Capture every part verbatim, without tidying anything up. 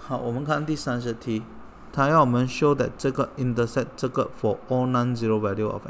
好，我们看第三十题，它要我们 show that 这个 intersect 这个 for all non-zero value of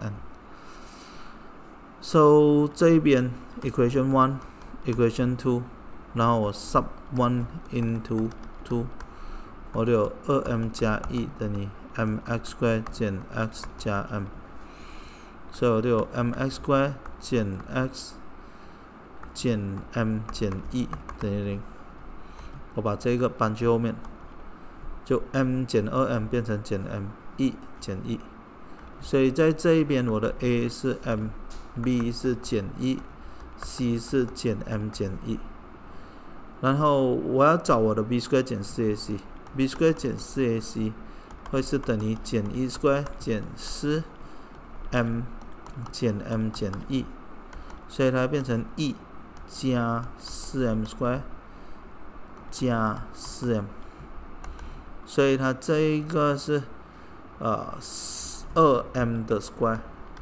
n。So 这一边 equation one、equation two， 然后我 sub one into two， 我就有 二 m 加一等于 mx square 减 x 加 m， 所以我就有 mx square 减 x 减 m 减一等于零。我把这个搬去后面，就 m 减 二 m 变成减 m 一减一，所以在这一边我的 a 是 m，b 是减一 ，c 是减 m 减一，然后我要找我的 b square 减 四 a c，b square 减 四 a c 会是等于减一 square 减四 m 减 m 减一，所以它变成一加 四 m square 加 四 m， 所以它这一个是呃二 m 的 square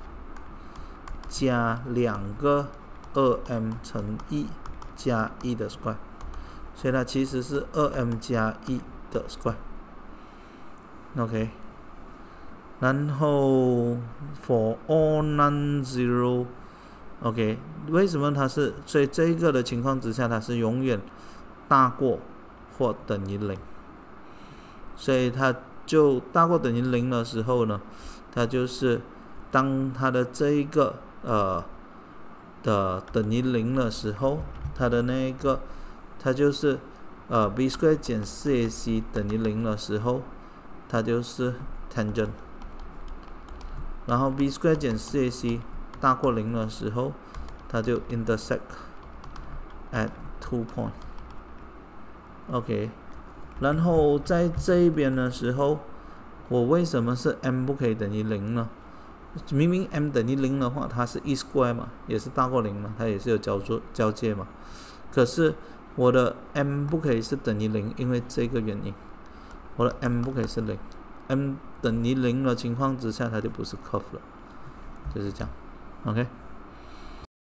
加两个二 m 乘一加一的 square， 所以它其实是二 m 加一的 square。OK， 然后 for all non-zero， OK， 为什么它是？所以这一个的情况之下，它是永远大过或等于零，所以它就大过等于零的时候呢，它就是当它的这一个呃的等于零的时候，它的那一个它就是呃 b square 减 四 a c 等于零的时候，它就是 tangent， 然后 b square 减 四 a c 大过零的时候，它就 intersect at two point。OK， 然后在这一边的时候，我为什么是 m 不可以等于零呢？明明 m 等于零的话，它是 e square 嘛，也是大过零嘛，它也是有交错交界嘛。可是我的 m 不可以是等于零，因为这个原因，我的 m 不可以是零。m 等于零的情况之下，它就不是 curve 了，就是这样。OK。